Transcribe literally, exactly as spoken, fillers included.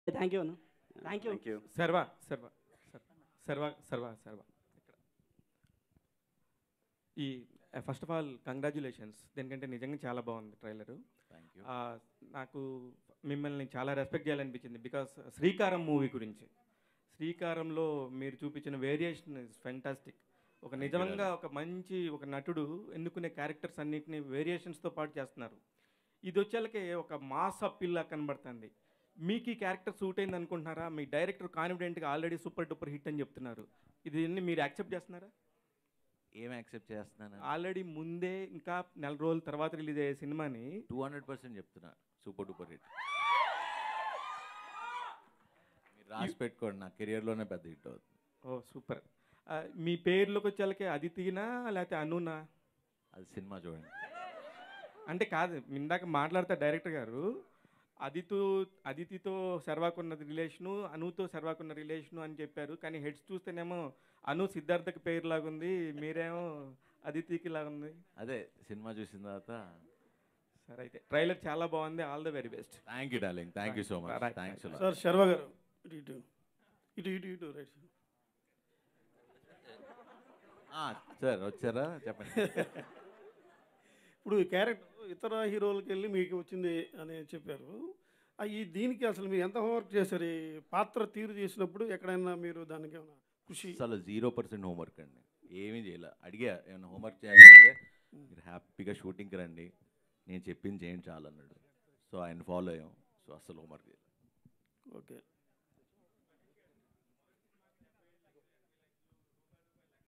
Thank you అన్న. Thank you. Thank you. Sharwa Sharwa Sharwa Sharwa సర్వ ఇక్కడ ఈ ఫస్ట్ ఆఫ్ ఆల్ కంగ్రాచులేషన్స్. దీనికంటే నిజంగా చాలా బాగుంది ట్రైలరు. Thank you. నాకు మిమ్మల్ని చాలా రెస్పెక్ట్ చేయాలనిపించింది బికాస్ శ్రీకారం మూవీ గురించి. శ్రీకారంలో మీరు చూపించిన వేరియేషన్ ఇస్ ఫెంటాస్టిక్. ఒక నిజంగా ఒక మంచి ఒక నటుడు ఎన్నుకునే క్యారెక్టర్స్ అన్నింటినీ వేరియేషన్స్తో పాటు చేస్తున్నారు. ఇది వచ్చేళ్ళకే ఒక మాస్ అప్పీల్లా కనబడుతుంది. మీకు ఈ క్యారెక్టర్ సూట్ అయింది అనుకుంటున్నారా? మీ డైరెక్టర్ కాన్ఫిడెంట్గా ఆల్రెడీ సూపర్ డూపర్ హిట్ అని చెప్తున్నారు. ఇది మీరు యాక్సెప్ట్ చేస్తున్నారా? ఏం యాక్సెప్ట్ చేస్తున్నాను? ఆల్రెడీ ముందే ఇంకా నెల రోజుల తర్వాత రిలీజ్ అయ్యే సినిమాని టూ హండ్రెడ్ పర్సెంట్ చెప్తున్నా సూపర్ డూపర్ హిట్. మీరు రాసి పెట్టుకోండి, నా కెరియర్లోనే పెద్ద హిట్ అవుతుంది. ఓ సూపర్. మీ పేర్లోకి వచ్చేళ్ళకి అదితినా లేకపోతే అనునా? అది సినిమా చూడండి. అంటే కాదు, ఇందాక మాట్లాడతా డైరెక్టర్ గారు అదితో అదితితో శర్వాకున్న రిలేషను, అనుతో శర్వాకున్న రిలేషను అని చెప్పారు. కానీ హెడ్స్ చూస్తేనేమో అను సిద్ధార్థకి పేరు లాగుంది, మీరేమో అదితికి లాగుంది. అదే సినిమా చూసిన తర్వాత. సరే అయితే ట్రైలర్ చాలా బాగుంది. All the very best. Thank you darling. Thank you so much. Thanks. Sir Sharwa garu ఇటు ఇటు ఇటు ఇటు ఇటు రైట్ సార్ వచ్చారా? చెప్పండి. ఇప్పుడు ఈ క్యారెక్టర్ ఇతర హీరోలకి వెళ్ళి మీకు వచ్చింది అని చెప్పారు. ఈ దీనికి అసలు మీరు ఎంత హోంవర్క్ చేశారు? ఈ పాత్ర తీరు చేసినప్పుడు ఎక్కడైనా మీరు దానికి ఏమైనా కృషి? అసలు జీరో పర్సెంట్ హోంవర్క్ అండి. ఏమీ చేయాలి. అడిగా ఏమైనా హోంవర్క్ చేయాలంటే మీరు హ్యాపీగా షూటింగ్కి రండి, నేను చెప్పింది చేయండి చాలు అన్నాడు. సో ఆయన ఫాలో అయ్యాం. సో అసలు హోంవర్క్ చేయాలి. ఓకే.